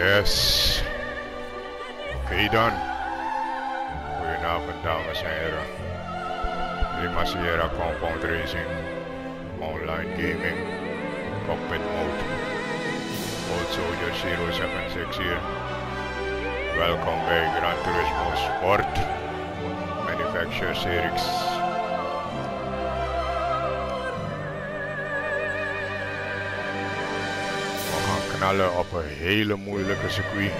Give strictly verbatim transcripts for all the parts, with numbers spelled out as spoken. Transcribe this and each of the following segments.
Yes. Oké okay dan. Goedenavond dames en heren. Lima Sierra Compound Racing. Online Gaming. Cockpit Mode. Old Soldier zero seven six hier. Welkom bij Gran Turismo Sport. Manufacturer Series. Knallen op een hele moeilijke circuit.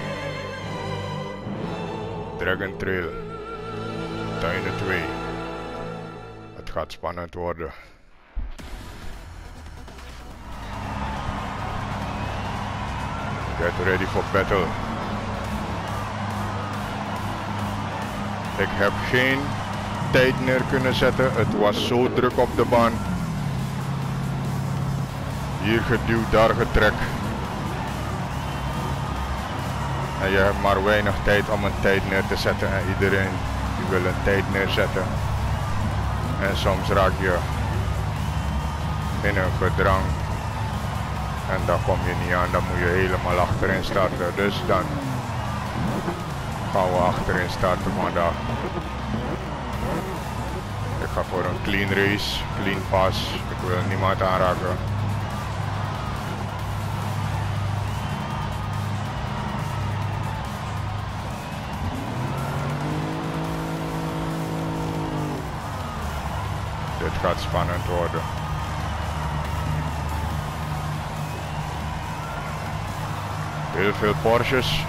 Dragon Trail. Tuinen twee. Het gaat spannend worden. Get ready for battle. Ik heb geen tijd neer kunnen zetten. Het was zo druk op de baan. Hier geduwd, daar getrekt. En je hebt maar weinig tijd om een tijd neer te zetten en iedereen die wil een tijd neerzetten. En soms raak je in een gedrang en dan kom je niet aan, dan moet je helemaal achterin starten. Dus dan gaan we achterin starten vandaag. Ik ga voor een clean race, clean pass, ik wil niemand aanraken. Dit gaat spannend worden. Heel veel Porsches.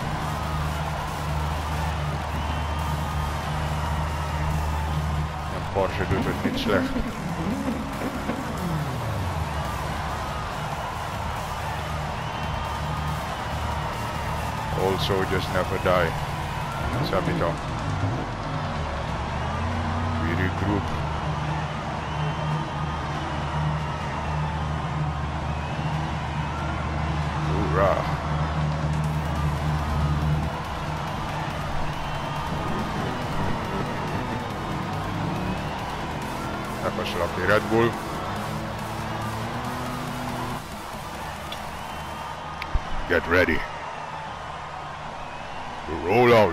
Een Porsche doet het niet slecht. Old soldiers never die. Sabito. We regroup. Hoera. Even een slokje Red Bull. Get ready. To roll out.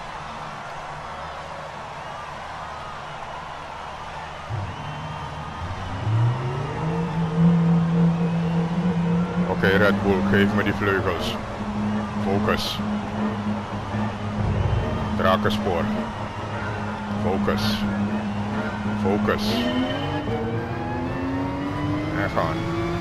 Oké, okay, Red Bull, geef me die vleugels. Focus. Drakenspoor. Focus. Focus. En gaan.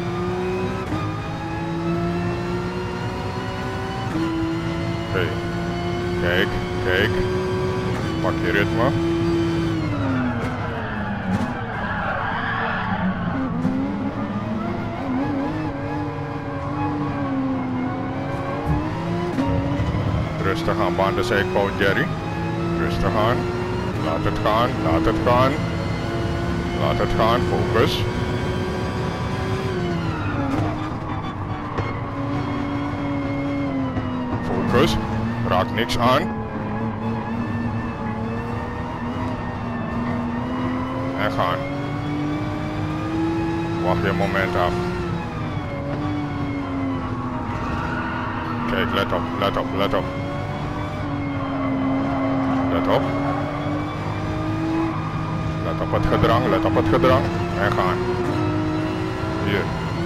Oké. Okay. Kijk, kijk. Pak je ritme. Rustig aan, baan de zijkant, Jerry. Rustig aan. Laat het gaan, laat het gaan. Laat het gaan, focus. Focus. Raak niks aan. En gaan. Wacht je moment af. Kijk, let op, let op, let op. Let op. Let op het gedrang, let op het gedrang. En gaan. Hier.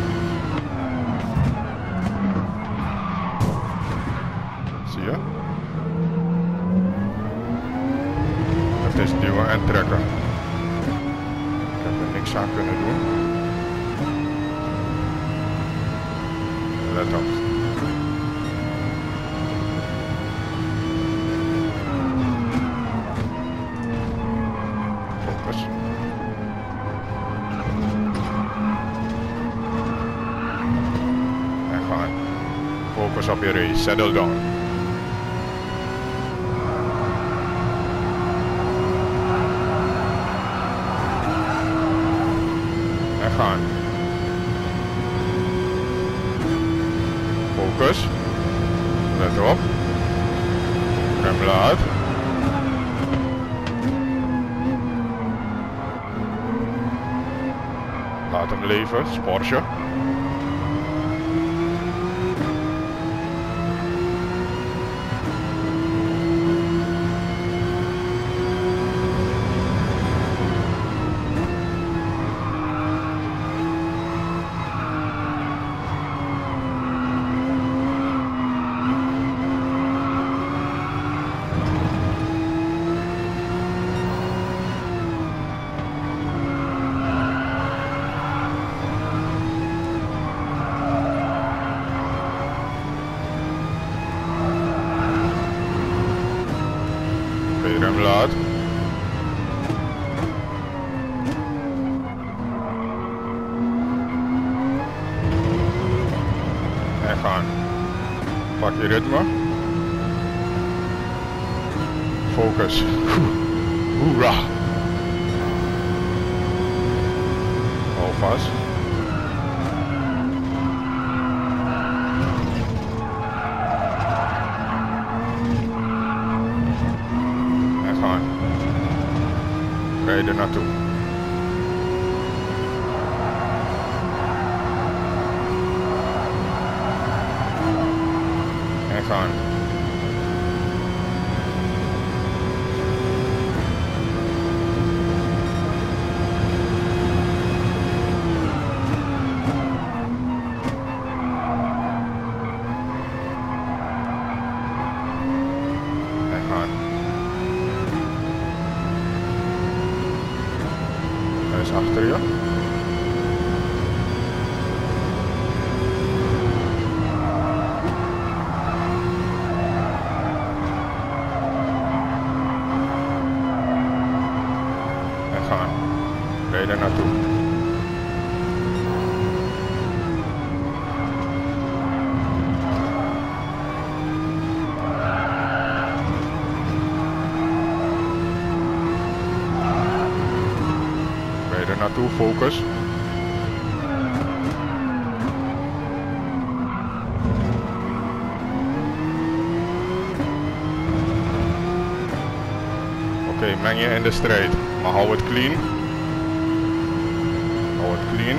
Zie je? Het is duwen en trekken. Ik heb er niks aan kunnen doen. Let op. Focus op je race, settle down. En gaan. Focus. Let op. Rem laat. Laat hem leven, Porsche. Rem laat. En gaan. Pak je ritme. Focus. Hoera. Hou vast. En gaan. Rij er naartoe. En gaan. Hij is achter je. En gaan. Rij er naartoe. Er naartoe, focus. Oké, okay, meng je in de strijd, maar hou het clean. Hou het clean.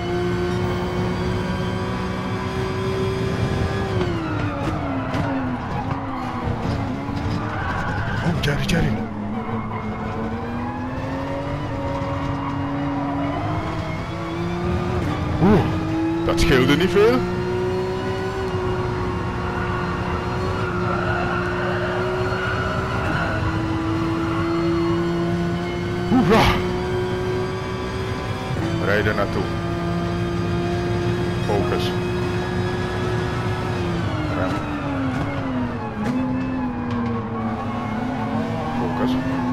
Oh, Jerry, Jerry. Oeh, dat scheelde niet veel. Hoera! Rijd er naartoe. Focus. Rem. Focus.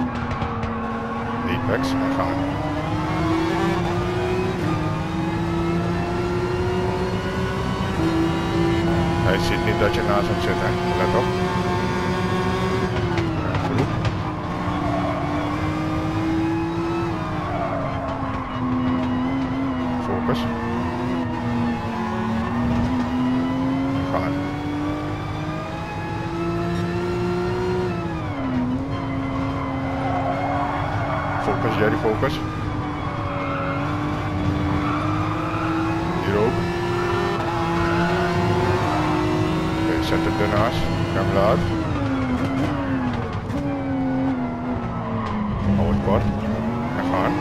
Apex en gaan. Hij ziet niet dat je naast hem zit, hè? Let op. Groep. Focus. Gaan. Focus, Jerry, focus. Hier ook. Zet het ernaast, rem laat. Hou het kort en gaan.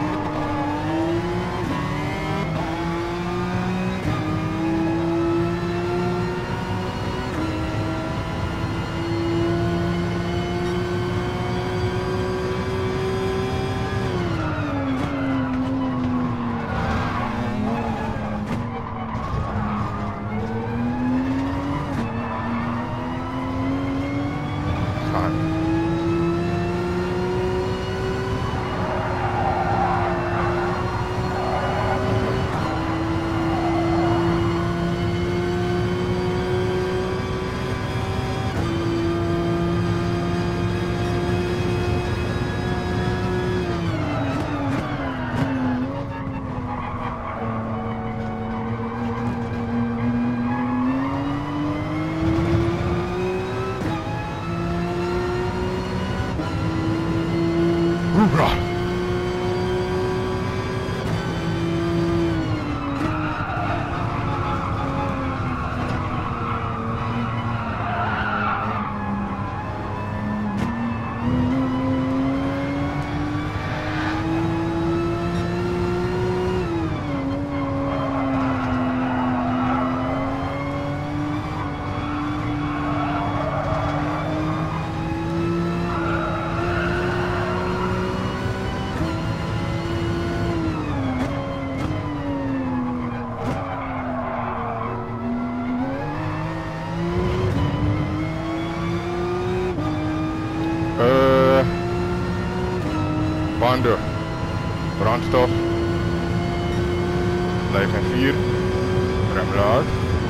Hoera! banden. Brandstof. Blijf in vier. Rem laat.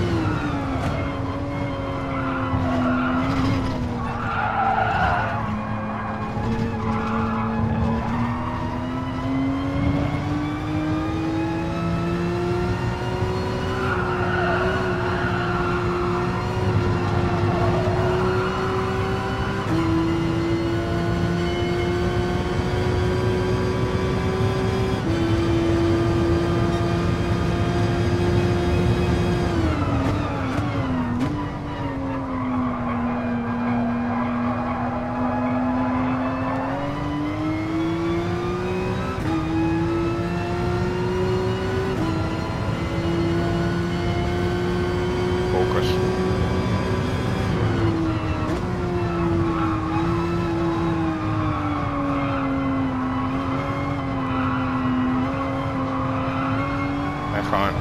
En gaan.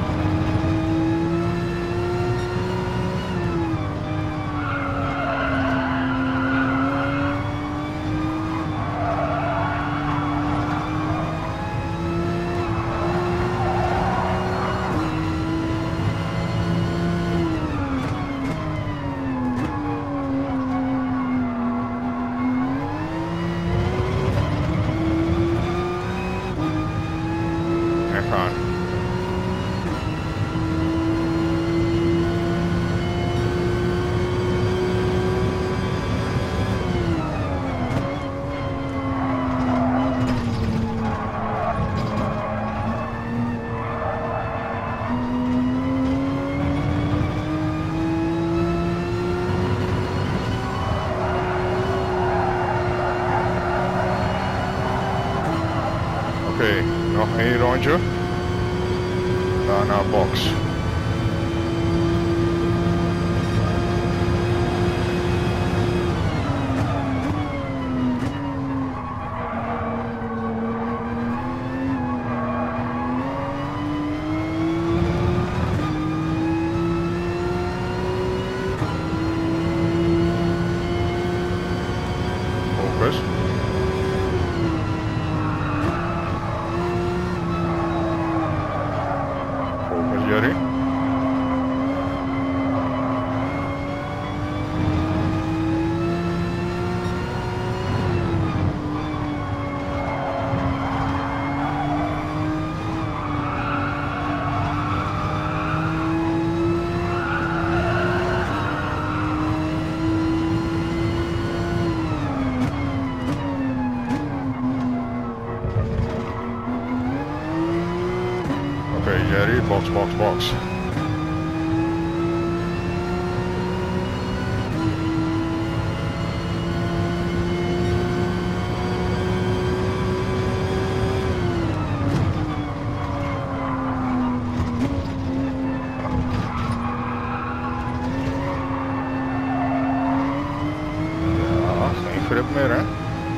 En gaan. Oké, okay, nog één rondje. Daarna box. Focus. Jerry. Okay, Jerry, box, box, box. Ja, geen grip meer, hè?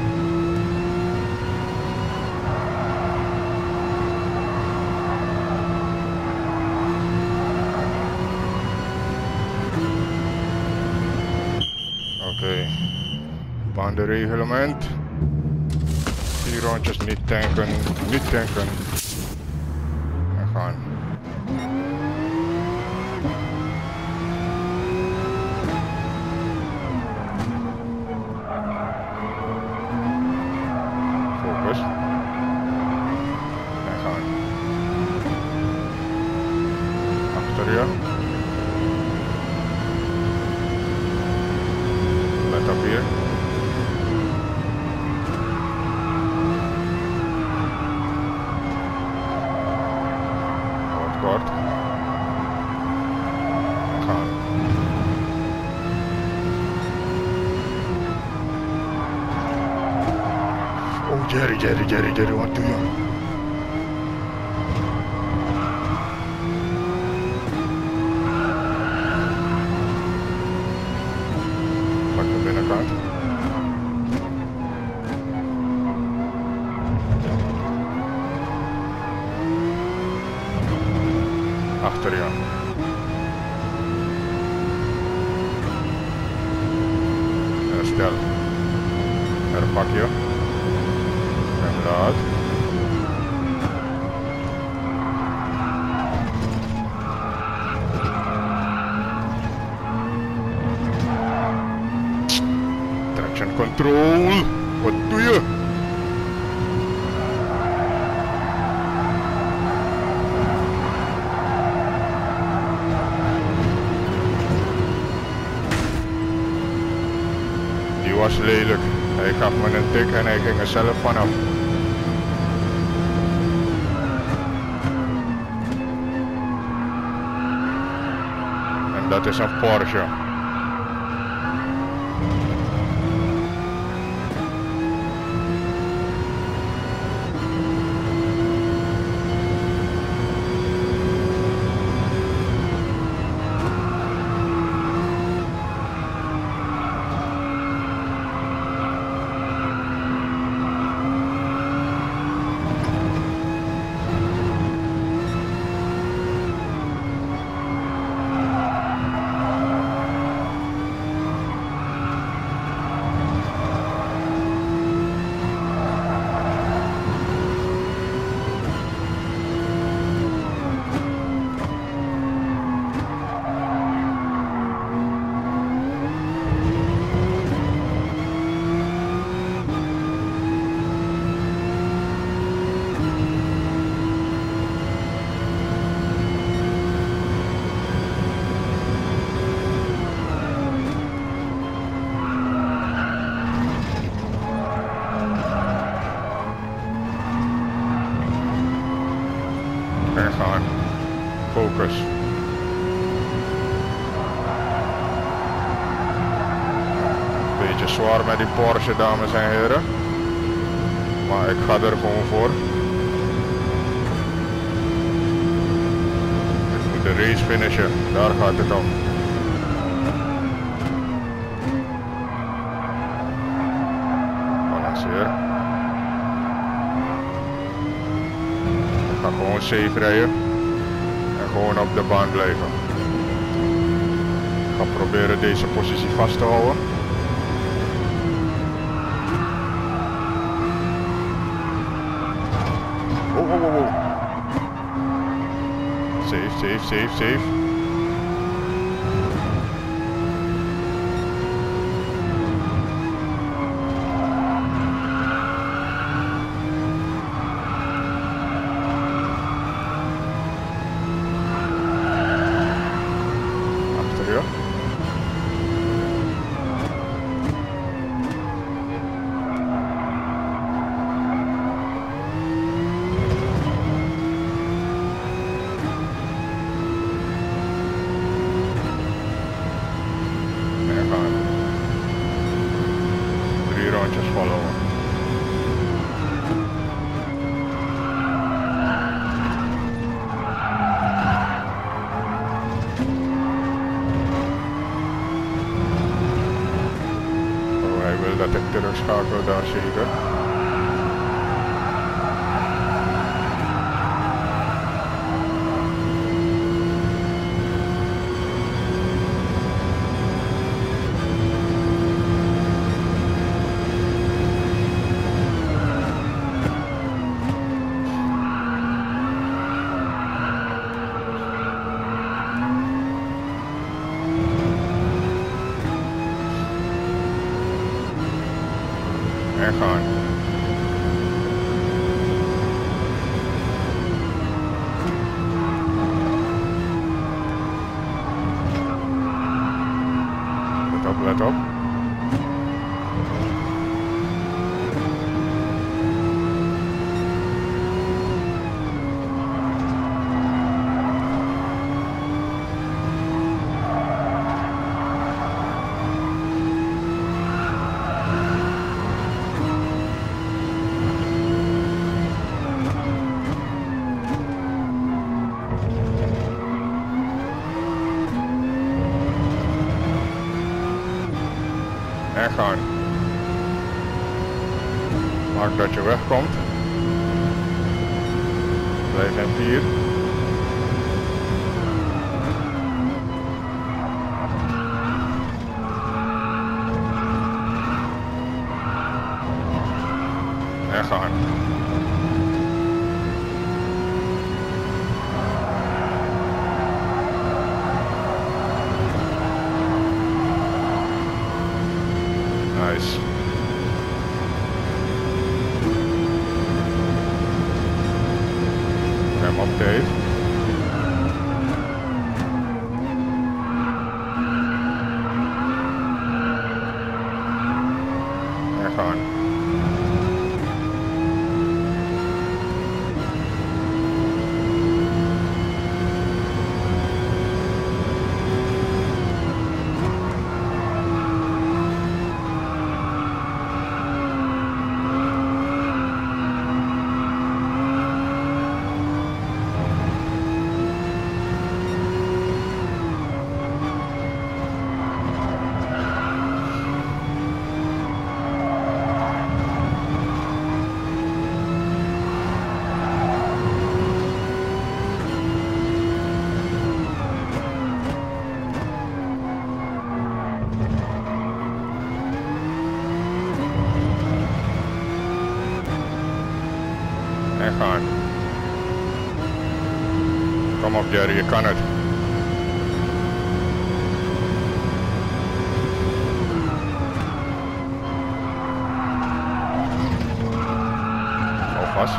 Oké, okay. Bandenreglement. Vier rondjes niet tanken, niet tanken. En gaan. Focus. En gaan. Achter je. Let op hier. Kort, kort. Gaan. Oh Jerry, Jerry, Jerry, Jerry, what do you? Pak de binnenkant. Achter je. Herstel. Herpak je. En Laat. Traction control. Wat doe je? Die was lelijk. Hij gaf me een tik en hij ging er zelf vanaf. En dat is een Porsche. En gaan. Focus. Beetje zwaar met die Porsche, dames en heren. Maar ik ga er gewoon voor. Ik moet de race finishen, daar gaat het om. Balanceer. Ik ga gewoon safe rijden. En gewoon op de baan blijven. Ik ga proberen deze positie vast te houden. Oh, oh, oh, oh. Safe, safe, safe, safe. Achter je. Drie rondjes followen. Oh, hij wil dat ik terugschakel daar zeker. En gaan. Let op, let op. En gaan. Maak dat je wegkomt. Blijf in vier. En gaan. is. Rem op tijd. En gaan. En gaan. Kom op Jerry, je kan het. Hou vast.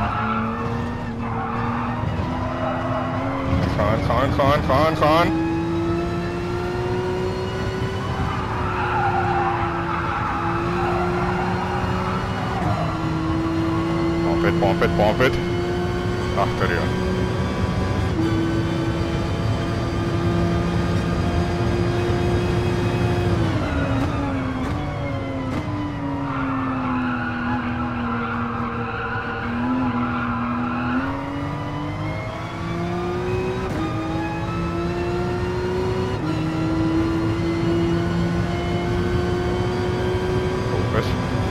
Gaan, gaan, gaan, gaan, gaan. Pomp it, pomp it, pomp it. Achter je. Focus.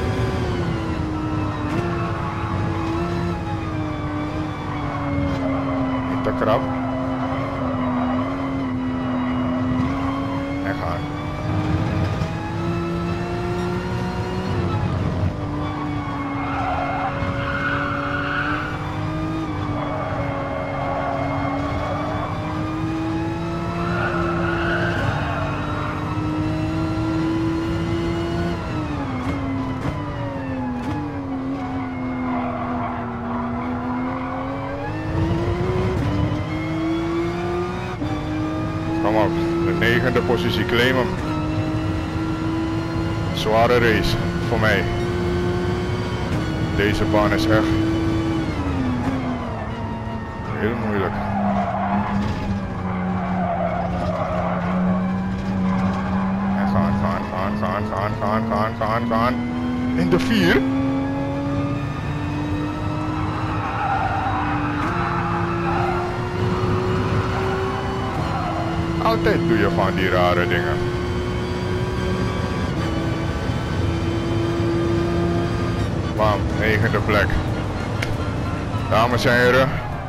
Niet te krap. En gaan. Kom op, de negende positie, claim hem. Zware race voor mij. Deze baan is echt heel moeilijk. En gaan, gaan, gaan, gaan, gaan, gaan, gaan, gaan, gaan. In de vier. Altijd doe je van die rare dingen. Bam, negende plek. Dames en heren.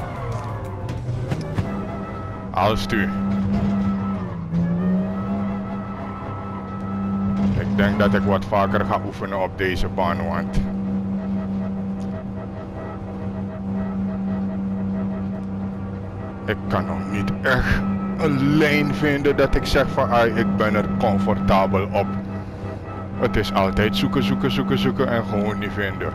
Als u. Ik denk dat ik wat vaker ga oefenen op deze baan, want ik kan nog niet echt een lijn vinden dat ik zeg van ah, ik ben er comfortabel op. Het is altijd zoeken, zoeken, zoeken, zoeken en gewoon niet vinden.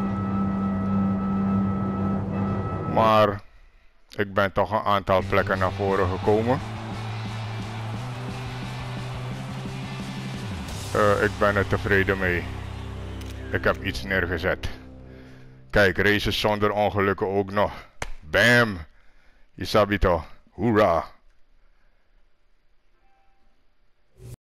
Maar ik ben toch een aantal plekken naar voren gekomen. Uh, ik ben er tevreden mee. Ik heb iets neergezet. Kijk, races zonder ongelukken ook nog. Bam! Je sabi toch. Hoera!